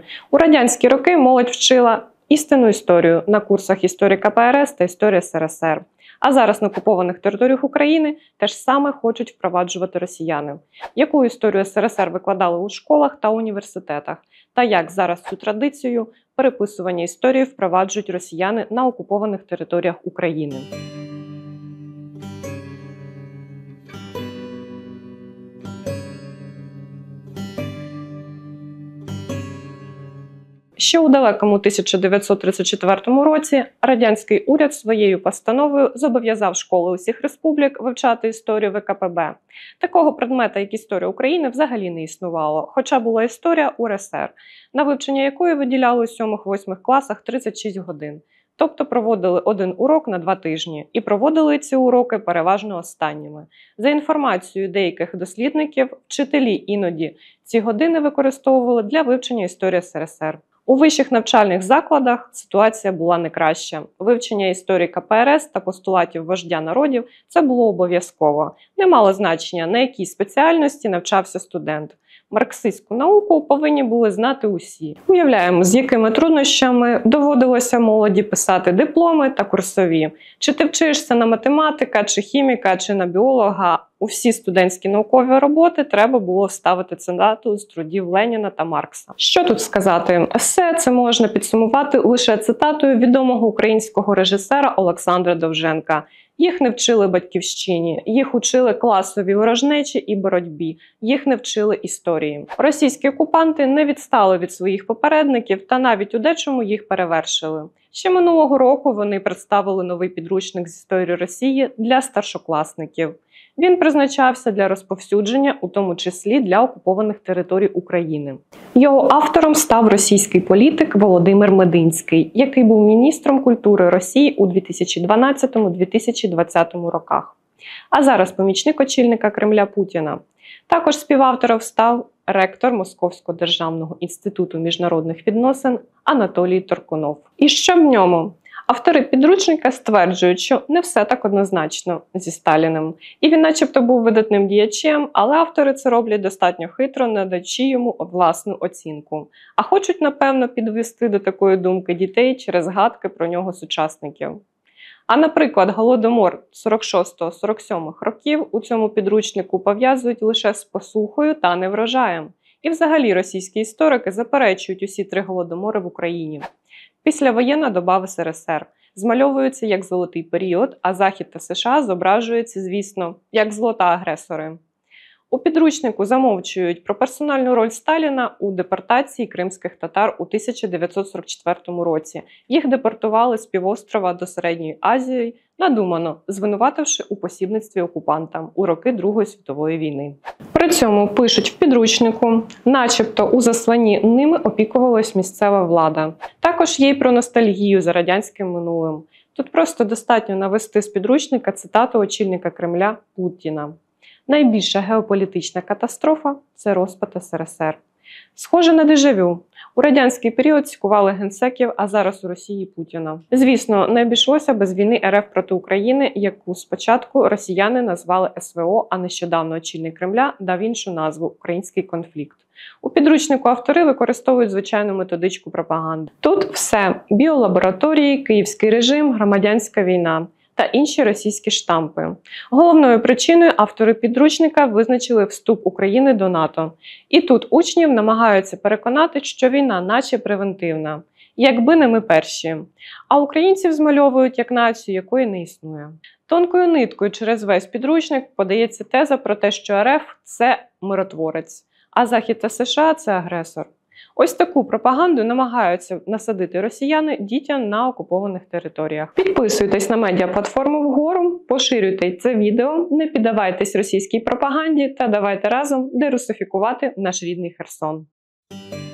У радянські роки молодь вчила істинну історію на курсах історії КПРС та історії СРСР. А зараз на окупованих територіях України теж саме хочуть впроваджувати росіяни. Яку історію СРСР викладали у школах та університетах? Та як зараз цю традицію переписування історії впроваджують росіяни на окупованих територіях України? Ще у далекому 1934 році радянський уряд своєю постановою зобов'язав школи усіх республік вивчати історію ВКПБ. Такого предмета, як історія України, взагалі не існувало, хоча була історія УРСР, на вивчення якої виділяли у 7-8 класах 36 годин. Тобто проводили один урок на 2 тижні. І проводили ці уроки переважно останніми. За інформацією деяких дослідників, вчителі іноді ці години використовували для вивчення історії СРСР. У вищих навчальних закладах ситуація була не краща. Вивчення історії КПРС та постулатів вождя народів – це було обов'язково. Не мало значення, на якій спеціальності навчався студент. Марксистську науку повинні були знати усі. Уявляємо, з якими труднощами доводилося молоді писати дипломи та курсові. Чи ти вчишся на математика, чи хіміка, чи на біолога. У всі студентські наукові роботи треба було вставити цитату з трудів Леніна та Маркса. Що тут сказати? Все це можна підсумувати лише цитатою відомого українського режисера Олександра Довженка. Їх не вчили батьківщині, їх учили класовій ворожнечі і боротьбі, їх не вчили історії. Російські окупанти не відстали від своїх попередників та навіть у дечому їх перевершили. Ще минулого року вони представили новий підручник з історії Росії для старшокласників. Він призначався для розповсюдження, у тому числі для окупованих територій України. Його автором став російський політик Володимир Мединський, який був міністром культури Росії у 2012-2020 роках. А зараз помічник очільника Кремля Путіна. Також співавтором став ректор Московського державного інституту міжнародних відносин Анатолій Торкунов. І що в ньому? Автори підручника стверджують, що не все так однозначно зі Сталіним. І він начебто був видатним діячем, але автори це роблять достатньо хитро, надаючи йому власну оцінку. А хочуть, напевно, підвести до такої думки дітей через згадки про нього сучасників. А, наприклад, Голодомор 46-47 років у цьому підручнику пов'язують лише з посухою та неврожаєм. І взагалі російські історики заперечують усі 3 голодомори в Україні. Післявоєнна доба в СРСР змальовується як золотий період, а Захід та США зображуються, звісно, як злота-агресори. У підручнику замовчують про персональну роль Сталіна у депортації кримських татар у 1944 році. Їх депортували з півострова до Середньої Азії, надумано, звинувативши у посібництві окупантам у роки Другої світової війни. При цьому пишуть в підручнику, начебто у засланні ними опікувалась місцева влада. Також є й про ностальгію за радянським минулим. Тут просто достатньо навести з підручника цитату очільника Кремля Путіна. Найбільша геополітична катастрофа – це розпад СРСР. Схоже на дежавю. У радянський період цькували генсеків, а зараз у Росії Путіна. Звісно, не обійшлося без війни РФ проти України, яку спочатку росіяни назвали СВО, а нещодавно очільник Кремля дав іншу назву – «Український конфлікт». У підручнику автори використовують звичайну методичку пропаганди. Тут все – біолабораторії, київський режим, громадянська війна та інші російські штампи. Головною причиною автори підручника визначили вступ України до НАТО. І тут учнів намагаються переконати, що війна наче превентивна. Якби не ми перші. А українців змальовують як націю, якої не існує. Тонкою ниткою через весь підручник подається теза про те, що РФ – це миротворець, а Захід та США – це агресор. Ось таку пропаганду намагаються насадити росіяни дітям на окупованих територіях. Підписуйтесь на медіаплатформу вгору, поширюйте це відео, не піддавайтесь російській пропаганді та давайте разом дерусифікувати наш рідний Херсон.